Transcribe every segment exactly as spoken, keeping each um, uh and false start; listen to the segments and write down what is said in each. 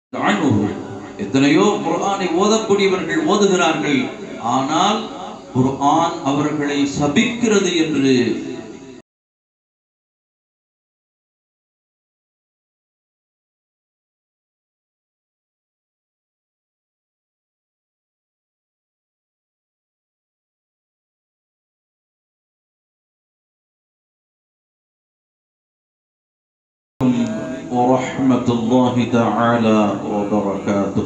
எத்தனையோ குர்ஆனை ஓதக்கூடியவர்கள் ஓதுகிறார்கள், ஆனால் குர்ஆன் அவர்களை சபிக்கிறது என்று ورحمة الله تعالى وبركاته.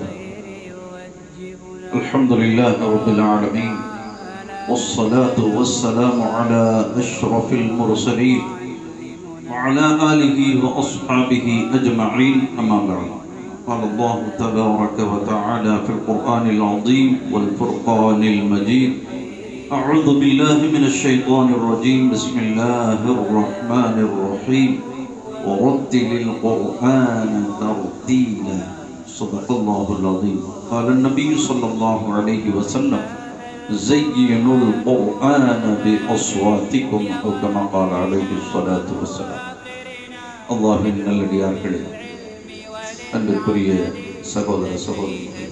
الحمد لله رب العالمين، والصلاة والسلام على أشرف المرسلين وعلى آله وأصحابه أجمعين، أما بعد. قال الله تبارك وتعالى في القرآن العظيم والفرقان المجيد: أعوذ بالله من الشيطان الرجيم، بسم الله الرحمن الرحيم، ورتل القرآن ترتيلا، صدق الله العظيم. قال النبي صلى الله عليه وسلم: زينوا القرآن بأصواتكم، أو كما قال عليه الصلاة والسلام. அல்லாஹ்வின் நல்லடியார்களே, அன்பிற்குரிய சகோதர சகோதரிகளே,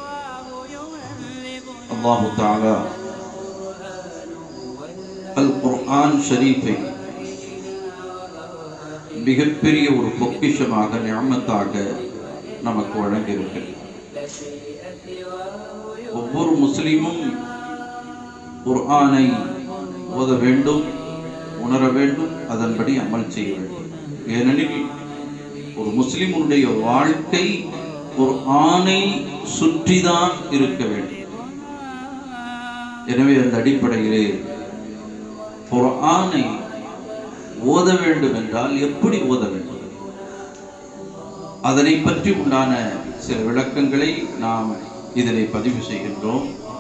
அல்லாஹ் தஆலா அல் குர்ஆன் ஷரீஃபை மிகப்பெரிய ஒரு பொக்கிஷமாக நிஅமத்தாக நமக்கு வழங்கியிருக்கிறது. ஒவ்வொரு முஸ்லிமும் குர்ஆனை ஓத வேண்டும், உணர வேண்டும், அதன்படி அமல் செய்ய வேண்டும். ஏனெனில் ஒரு முஸ்லிமுடைய வாழ்க்கை குர்ஆனை சுற்றிதான் இருக்க வேண்டும். எனவே அந்த அடிப்படையிலே குர்ஆனை ஓத வேண்டும் என்றால் எப்படி ஓத வேண்டும், அதனை பற்றி உண்டான சில விளக்கங்களை நாம் இதனை பதிவு செய்கின்றோம்.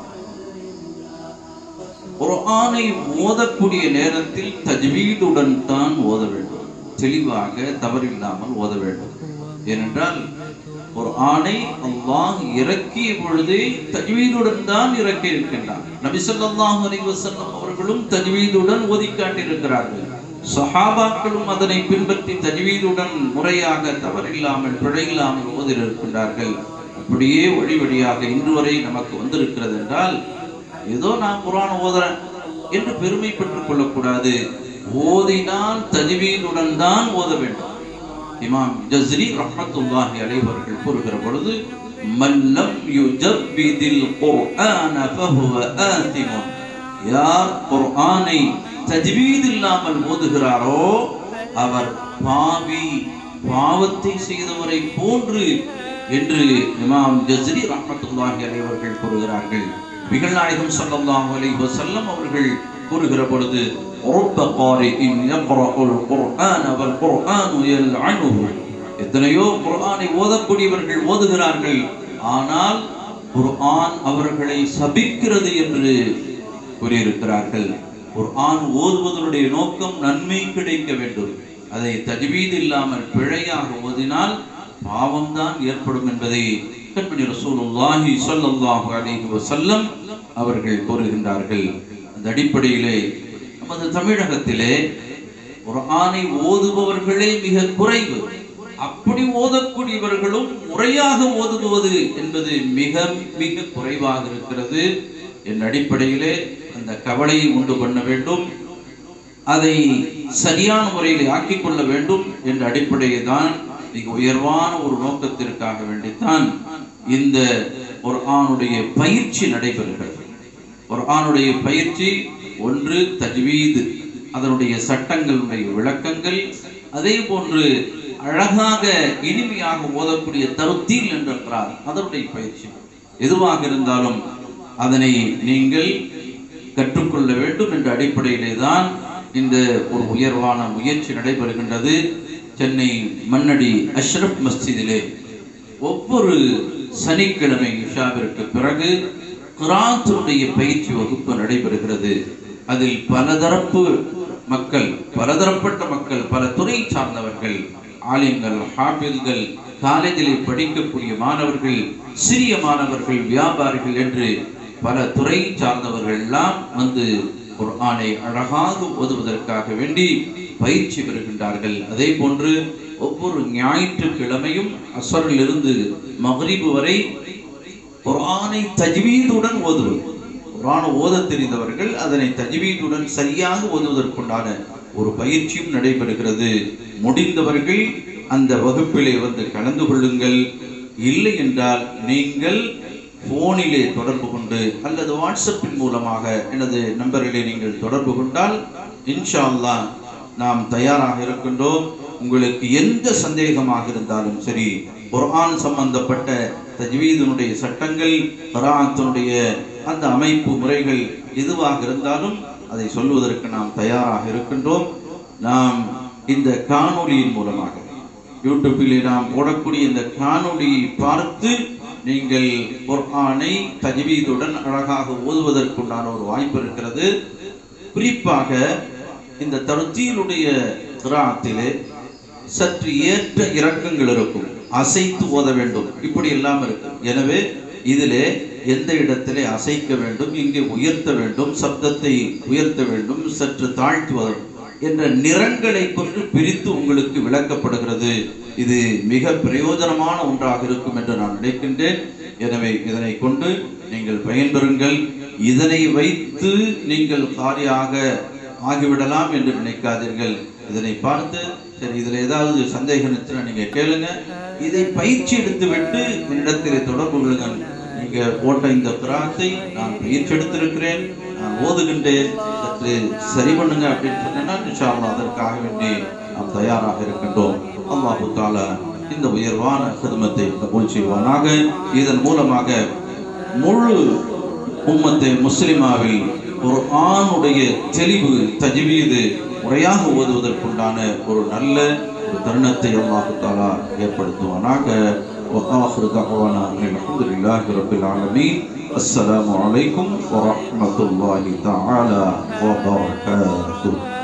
குர்ஆனை ஓதக்கூடிய நேரத்தில் தஜ்வீதுடன் தான் ஓத வேண்டும், தெளிவாக தவறில்லாமல் ஓத வேண்டும். ஏனென்றால் குர்ஆனை அல்லாஹ் இறக்கிய பொழுதே தஜ்வீதுடன் தான் இறக்கி இருக்கின்றார். நபி ஸல்லல்லாஹு அலைஹி வஸல்லம் அவர்களும் தஜ்வீதுடன் ஓதி காட்டியிருக்கிறார்கள். சஹாபாக்களும் அதனை பின்பற்றி தஜ்வீதுடன் முறையாக தவறில்லாமல் பிழையில்லாமல் ஓதியிருக்கின்றார்கள். அப்படியே வழி வழியாக இன்று வரை நமக்கு வந்திருக்கிறது என்றால், ஏதோ நான் குர்ஆன் ஓதுறேன் என்று பெருமை பெற்றுக் கொள்ளக்கூடாது. ஓதினால் தஜ்வீதுடன் தான் ஓத வேண்டும். இமாம் ஜஸ்ரி ரஹ்மத்துல்லாஹி அலைஹி அவர்கள் கூறுகிற பொழுது, மல்லம் யுஜவ்விதில் குர்ஆன ஃபஹுவ ஆதிமுன், யார் குர்ஆனை தஜ்வீத் இல்லாமல் ஓதுகிறாரோ அவர் பாவி, பாவத்தை செய்தவரை போன்று என்று இமாம் ஜஸ்ரி ரஹ்மத்துல்லாஹி அலைஹி அவர்கள் கூறுகிறார்கள். நபிகள் நாயகம் ஸல்லல்லாஹு அலைஹி வஸல்லம் அவர்கள் கூறுகிற பொழுது, ரப்ப காரிஇன் யக்ரஉல் குர்ஆன வல் குர்ஆனு யல்அனுஹு, எத்தனையோ குர்ஆனை ஓதக்கூடியவர்கள் ஓதுகிறார்கள், ஆனால் குர்ஆன் அவர்களை சபிக்கிறது என்று கூறியிருக்கிறார்கள். குர்ஆன் ஓதுவதனுடைய நோக்கம் நன்மை கிடைக்க வேண்டும். அதை தஜ்வீத் இல்லாமல் பிழையாக ஓதினால் பாவம்தான் ஏற்படும் என்பதை கண்மணி ரசூலுல்லாஹி ஸல்லல்லாஹு அலைஹி வஸல்லம் அவர்கள் கூறுகின்றார்கள். அந்த அடிப்படையிலே நமது தமிழகத்திலே குர்ஆனை ஓதுபவர்களே மிக குறைவு. அப்படி ஓதக்கூடியவர்களும் முறையாக ஓதுவது என்பது மிக மிக குறைவாக இருக்கிறது. என் அடிப்படையிலே அந்த கவலையை உண்டு பண்ண வேண்டும், அதை சரியான முறையில் ஆக்கிக் கொள்ள வேண்டும் என்ற அடிப்படையை தான் மிக உயர்வான ஒரு நோக்கத்திற்காக வேண்டித்தான் இந்த குர்ஆனுடைய பயிற்சி நடைபெறுகிறது. குர்ஆனுடைய பயிற்சி ஒன்று தஜ்வீத், அதனுடைய சட்டங்களுடைய விளக்கங்கள், அதே போன்று அழகாக இனிமையாக ஓதக்கூடிய தர்த்தீல் என்றால் அதனுடைய பயிற்சி. எதுவாக இருந்தாலும் அதனை நீங்கள் கற்றுக்கொள்ள வேண்டும் என்ற அடிப்படையிலே தான் இந்த ஒரு உயர்வான முயற்சி நடைபெறுகின்றது. சென்னை மண்ணடி அஷ்ரப் மஸ்ஜிதிலே ஒவ்வொரு சனிக்கிழமை இஷாவிற்கு பிறகு குர்ஆனுடைய பயிற்சி வகுப்பு நடைபெறுகிறது. அதில் பலதரப்பு மக்கள், பலதரப்பட்ட மக்கள், பல துறை சார்ந்தவர்கள், ஆலிம்கள், ஹாஃபில்கள், காலேஜில் படிக்கக்கூடிய மாணவர்கள், சிறிய மாணவர்கள், வியாபாரிகள் என்று பல துறை சார்ந்தவர்கள் எல்லாம் வந்து குர்ஆனை அழகாக ஓதுவதற்காக வேண்டி பயிற்சி பெறுகின்றார்கள். அதே போன்று ஒவ்வொரு ஞாயிற்றுக்கிழமையும் அஸ்ரிலிருந்து மக்ரிப் வரை குர்ஆனை தஜ்வீதுடன் ஓதுவது. குர்ஆன் ஓத தெரிந்தவர்கள் அதனை தஜ்வீதுடன் சரியாக ஓதுவதற்குண்டான ஒரு பயிற்சியும் நடைபெறுகிறது. முடிந்தவர்கள் அந்த வகுப்பிலே வந்து கலந்து கொள்ளுங்கள். இல்லை என்றால் நீங்கள் போனிலே தொடர்பு கொண்டு அல்லது வாட்ஸ்அப்பின் மூலமாக எனது நம்பரிலே நீங்கள் தொடர்பு கொண்டால் இன்ஷா அல்லாஹ் நாம் தயாராக இருக்கின்றோம். உங்களுக்கு எந்த சந்தேகமாக இருந்தாலும் சரி, குர்ஆன் சம்பந்தப்பட்ட தஜ்வீதினுடைய சட்டங்கள், கிராஅத்தினுடைய அந்த அமைப்பு முறைகள் எதுவாக இருந்தாலும் அதை சொல்வதற்கு நாம் தயாராக இருக்கின்றோம். நாம் இந்த காணொளியின் மூலமாக யூடியூப்பிலே நாம் போடக்கூடிய இந்த காணொளியை பார்த்து நீங்கள் குர்ஆனை தஜ்வீதுடன் அழகாக ஓதுவதற்குண்டான ஒரு வாய்ப்பு இருக்கிறது. குறிப்பாக இந்த தர்தீலுடைய கிராஅத்திலே சற்று ஏற்ற இறக்கங்கள் இருக்கும், அசைத்து ஓத வேண்டும், இப்படி எல்லாம் இருக்கு. எனவே இதிலே எந்த இடத்திலே அசைக்க வேண்டும், இங்கே உயர்த்த வேண்டும், சப்தத்தை உயர்த்த வேண்டும், சற்று தாழ்த்துவது என்ற நிறங்களை கொண்டு பிரித்து உங்களுக்கு விளக்கப்படுகிறது. இது மிக பிரயோஜனமான ஒன்றாக இருக்கும் என்று நான் நினைக்கின்றேன். எனவே இதனை கொண்டு நீங்கள் பயன்பெறுங்கள். இதனை வைத்து நீங்கள் காரியாக ஆகிவிடலாம் என்று நினைக்காதீர்கள். இதனை பார்த்து சரி இதில் ஏதாவது சந்தேகம் இருந்துச்சுன்னா நீங்கள் கேளுங்க. இதை பயிற்சி எடுத்து விட்டு என்னிடத்திலே தொடர்பு கொள்ளுங்கள். நீங்கள் போட்ட இந்த கிராத்தை நான் பயிற்சி எடுத்திருக்கிறேன், நான் ஓதுகின்றேன், சற்று சரி பண்ணுங்க அப்படின்னு சொன்னா இன்ஷா அல்லாஹ் அதற்காக வேண்டி நாம் தயாராக இருக்கின்றோம். அல்லாஹு தஆலா இந்த உயர்வான ஹிதமத்தை கபூல் செய்வானாக. இதன் மூலமாக முழு உம்மத்தே முஸ்லிமாவில் குர்ஆனுடைய தெளிவு தஜ்வீது முறையாக ஓதுவதற்குண்டான ஒரு நல்ல ஒரு தருணத்தை அல்லாஹு தஆலா ஏற்படுத்துவானாக. وآخر دعوانا الحمد لله رب العالمين. السلام عليكم ورحمة الله تعالى وبركاته.